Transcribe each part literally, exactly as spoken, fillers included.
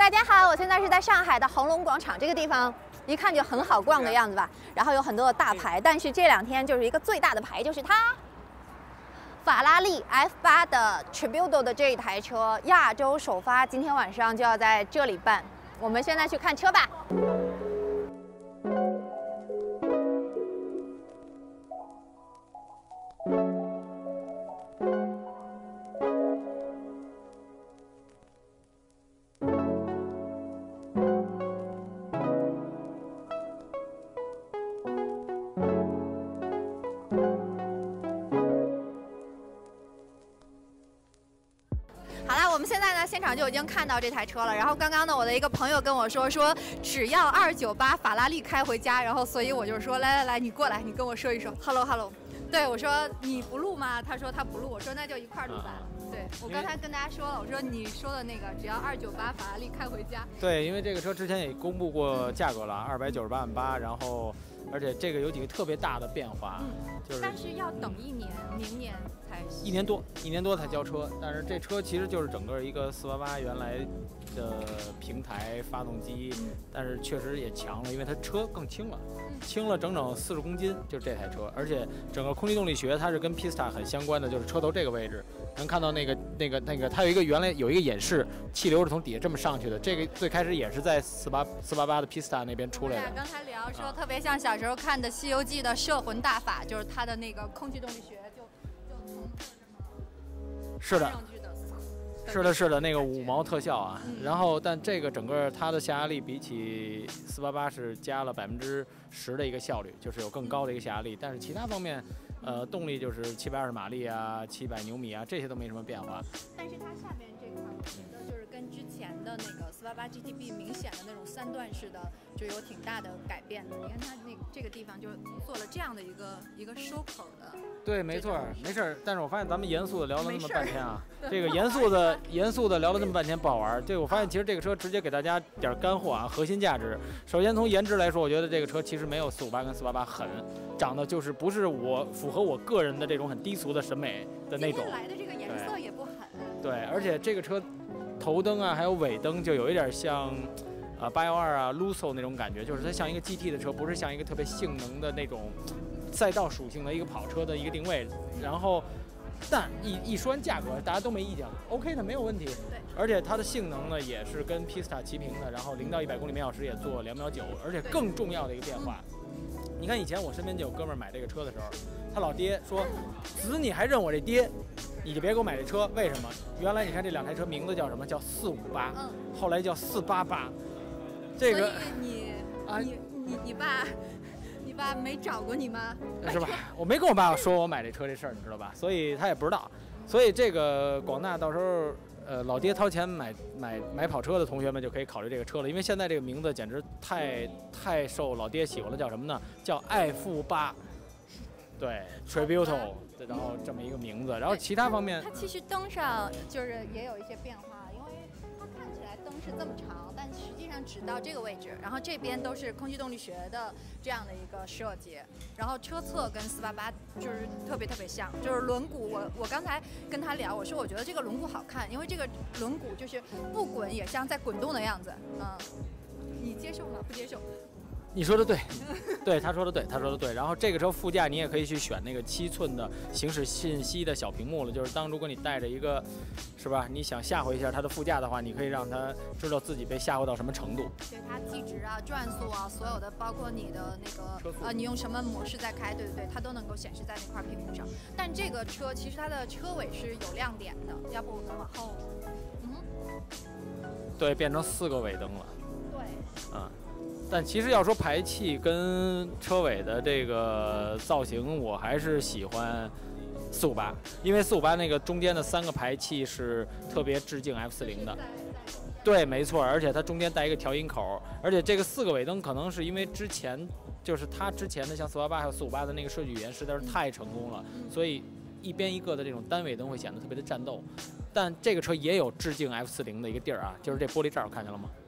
大家好，我现在是在上海的恒隆广场这个地方，一看就很好逛的样子吧。然后有很多的大牌，但是这两天就是一个最大的牌，就是它，法拉利 F 八的 Tributo 的这一台车，亚洲首发，今天晚上就要在这里办。我们现在去看车吧。 好啦，我们现在呢，现场就已经看到这台车了。然后刚刚呢，我的一个朋友跟我说，说只要二九八法拉利开回家。然后所以我就说，来来来，你过来，你跟我说一说 ，hello hello。对我说你不录吗？他说他不录。我说那就一块录吧。嗯、对我刚才跟大家说了，我说你说的那个只要二九八法拉利开回家。 对，因为这个车之前也公布过价格了，二百九十八万八，然后。 而且这个有几个特别大的变化， 嗯、就是但是要等一年，明年才一年多，一年多才交车。但是这车其实就是整个一个四八八原来的平台发动机，嗯、但是确实也强了，因为它车更轻了，嗯、轻了整整四十公斤，就是这台车。而且整个空气动力学它是跟 Pista 很相关的，就是车头这个位置，能看到那个那个那个，它有一个原来有一个演示，气流是从底下这么上去的。这个最开始也是在四八四八八的 Pista 那边出来的。 刚才聊说特别像小时候看的《西游记》的摄魂大法，就是它的那个空气动力学就就从是的，是的，是的，那个五毛特效啊。嗯、然后，但这个整个它的下压力比起四八八是加了百分之十的一个效率，就是有更高的一个下压力。但是其他方面，呃，动力就是七百二十马力啊，七百牛米啊，这些都没什么变化。 但是它下面这块，我觉得就是跟之前的那个四八八 G T B 明显的那种三段式的，就有挺大的改变的。你看它那这个地方就做了这样的一个一个收口的。 对，没错，没事儿。但是我发现咱们严肃的聊了那么半天啊，这个严肃的严肃的聊了那么半天不好玩。对，我发现其实这个车直接给大家点干货啊，核心价值。首先从颜值来说，我觉得这个车其实没有四五八跟四八八狠，长得就是不是我符合我个人的这种很低俗的审美的那种。 今天来的这个颜色也不狠。 对，而且这个车头灯啊，还有尾灯就有一点像。啊，八幺二啊 ，Lusso 那种感觉，就是它像一个 G T 的车，不是像一个特别性能的那种赛道属性的一个跑车的一个定位。然后，但一一说完价格，大家都没意见 ，OK 的，没有问题。 对。 而且它的性能呢，也是跟 Pista 齐平的，然后零到一百公里每小时也做两秒九，而且更重要的一个变化，你看以前我身边就有哥们儿买这个车的时候，他老爹说：“子你还认我这爹？”你就别给我买这车，为什么？原来你看这两台车名字叫什么？叫四五八，后来叫四八八。这个， 所以你啊，你你你爸，你爸没找过你吗？ 是吧？我没跟我爸说我买这车这事儿，你知道吧？所以他也不知道。所以这个广大到时候呃老爹掏钱买买买跑车的同学们就可以考虑这个车了，因为现在这个名字简直太太受老爹喜欢了，叫什么呢？叫爱富八，对 ，Tributo， 然后这么一个名字。然后其他方面， 它其实灯上就是也有一些变化，因为它看起来灯是这么长，但实际上只到这个位置，然后这边都是空气动力学的这样的一个设计，然后车侧跟四八八就是特别特别像，就是轮毂，我我刚才跟他聊，我说我觉得这个轮毂好看，因为这个轮毂就是不滚也像在滚动的样子，嗯，你接受吗？不接受？ 你说的对，对，他说的对，他说的对。然后这个车副驾你也可以去选那个七寸的行驶信息的小屏幕了，就是当如果你带着一个，是吧？你想吓唬一下它的副驾的话，你可以让它知道自己被吓唬到什么程度。 对，它计值啊、转速啊，所有的，包括你的那个呃，你用什么模式在开，对对对，它都能够显示在那块屏幕上。但这个车其实它的车尾是有亮点的，要不我们往后，嗯， 对，变成四个尾灯了。 对， 嗯。但其实要说排气跟车尾的这个造型，我还是喜欢四五八，因为四五八那个中间的三个排气是特别致敬 F 四零的。对，没错，而且它中间带一个调音口，而且这个四个尾灯可能是因为之前就是它之前的像四八八还有四五八的那个设计语言实在是太成功了，所以一边一个的这种单尾灯会显得特别的战斗。但这个车也有致敬 F 四零的一个地儿啊，就是这玻璃罩看见了吗？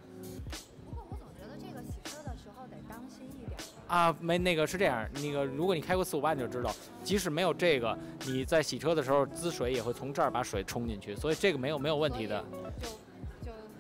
啊，没那个是这样，那个如果你开过四五八，你就知道，即使没有这个，你在洗车的时候滋水也会从这儿把水冲进去，所以这个没有没有问题的。 就就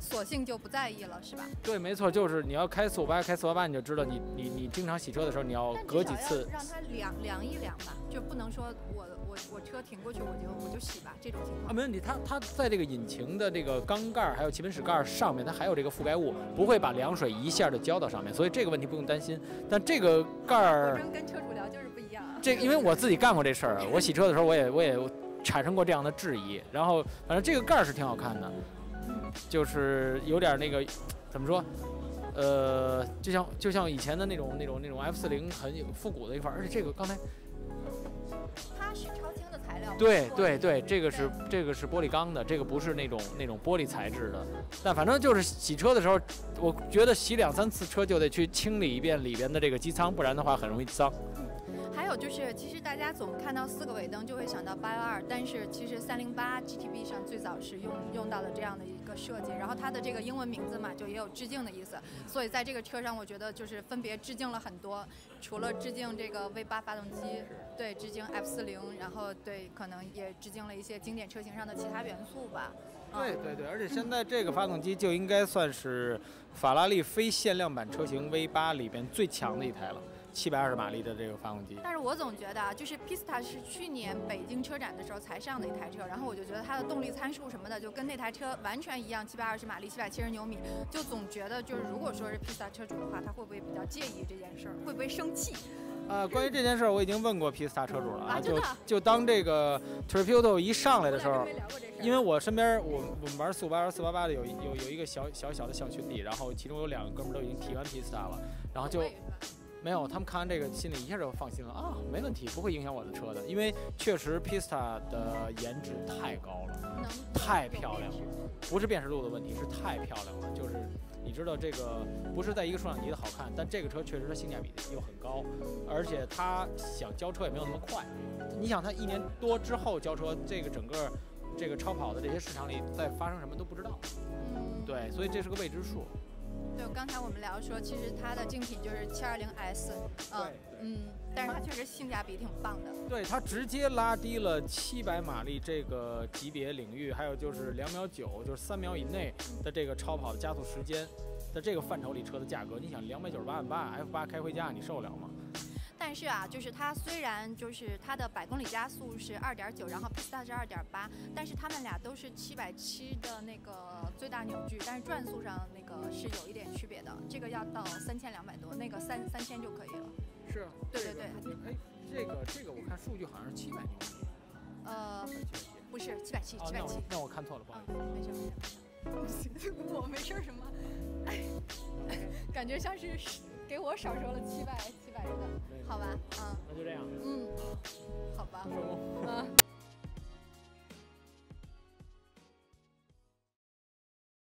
索性就不在意了，是吧？ 对，没错，就是你要开四五八开四八八，你就知道你你你经常洗车的时候，你要隔几次让它凉凉一凉吧，就不能说我我我车停过去我就我就洗吧这种情况。 啊，没问题，它它在这个引擎的这个缸盖还有气门室盖上面，它还有这个覆盖物，不会把凉水一下就浇到上面，所以这个问题不用担心。但这个盖儿， 跟车主聊就是不一样。 这因为我自己干过这事儿，我洗车的时候我也我也产生过这样的质疑。然后反正这个盖儿是挺好看的，就是有点那个怎么说？呃，就像就像以前的那种那种那种 F 四零很有复古的一块，而且这个刚才它是超轻的材料。 对对对，这个是这个是玻璃钢的，这个不是那种那种玻璃材质的。但反正就是洗车的时候，我觉得洗两三次车就得去清理一遍里边的这个机舱，不然的话很容易脏。 还有就是，其实大家总看到四个尾灯就会想到八幺二，但是其实三零八 G T B 上最早是用用到了这样的一个设计，然后它的这个英文名字嘛，就也有致敬的意思，所以在这个车上，我觉得就是分别致敬了很多，除了致敬这个 V 八发动机，对，致敬 F 四零，然后对，可能也致敬了一些经典车型上的其他元素吧。 对对对，而且现在这个发动机就应该算是法拉利非限量版车型 V 八里边最强的一台了。七百二十马力的这个发动机， 但是我总觉得啊，就是 Pista 是去年北京车展的时候才上的一台车，然后我就觉得它的动力参数什么的就跟那台车完全一样，七百二十马力，七百七十牛米，就总觉得就是如果说是 Pista 车主的话，他会不会比较介意这件事儿，会不会生气？ 呃，关于这件事儿，我已经问过 Pista 车主了啊， 就就当这个 Tributo 一上来的时候，因为我身边我我们玩四五八、四八八的有有有一个小小小的小群体，然后其中有两个哥们儿都已经提完 Pista 了，然后就。没有，他们看完这个心里一下就放心了啊，没问题，不会影响我的车的，因为确实 Pista 的颜值太高了，太漂亮了，不是辨识度的问题，是太漂亮了。就是你知道这个不是在一个数量级的好看，但这个车确实它性价比又很高，而且它想交车也没有那么快。你想它一年多之后交车，这个整个这个超跑的这些市场里在发生什么都不知道，对，所以这是个未知数。 对，刚才我们聊说，其实它的竞品就是七二零 S， 嗯嗯，但是它确实性价比挺棒的。 对，它直接拉低了七百马力这个级别领域，还有就是两秒九，就是三秒以内的这个超跑的加速时间，在这个范畴里车的价格，你想两百九十八万八 F 八开回家，你受得了吗？ 但是啊，就是它虽然就是它的百公里加速是二点九，然后 Pista 是二点八，但是它们俩都是七百七的那个最大扭矩，但是转速上那个是有一点区别的，这个要到三千两百多，那个三三千就可以了。 是， 对对对。 哎，这个这个我看数据好像是七百牛米。 呃，不是七百七，七百七。 那我看错了，不好意思。 嗯，没事没事。我没事什么？哎，感觉像是给我少说了七百七百的，好吧，嗯， 那就这样， 嗯，好吧。